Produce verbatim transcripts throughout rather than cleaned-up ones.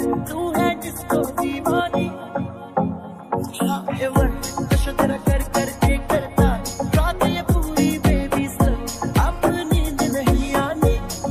तू है जिसको दीवानी नशा तेरा कर कर के करता रात ये पूरी बेबी सर अब नींद नहीं आनी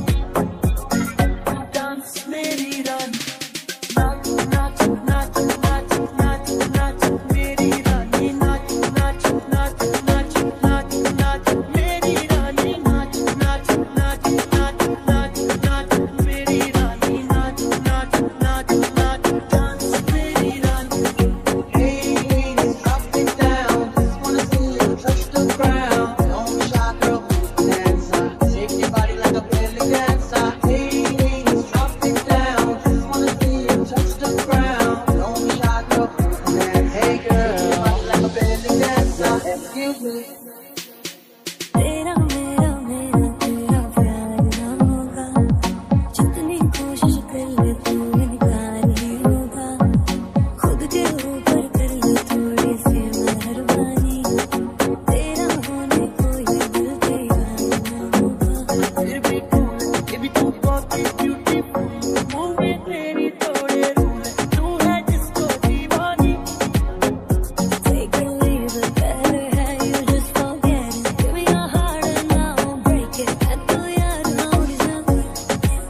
डांस मेरी रानी नाच नाच नाच नाच नाच नाच मेरी रानी नाच नाच नाच नाच नाच नाच मेरी रानी नाच नाच नाच नाच नाच नाच मेरी रानी नाच नाच नाच नाच डांस मेरी रानी Hey ladies, up and down, just wanna see you touch the ground. Don't be shy, girl, dancer. Shake your body like a belly dancer. Hey ladies, drop it down, just wanna see you touch the ground. Don't be shy, girl, dance. Hey girl, shake your body like a belly dancer. Excuse me. तेरा मेरा मेरा तेरा प्यार ना होगा जितनी कोशिश कर ले तू इनकार ही होगा खुद के ऊपर कर ले थोड़ी सी मेहरबानी तेरा होने को ये दिल दीवाना होगा फिर भी कौन ये भी तू बहुत ब्यूटीफुल मूव में तेरी थोड़े रूल तू है जिसको दीवानी take it leave it better है you just forget it give me your heart and I won't break it मैं तो यार हूँ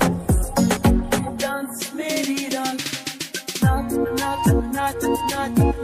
dance मेरी रानी नाच नाच नाच नाच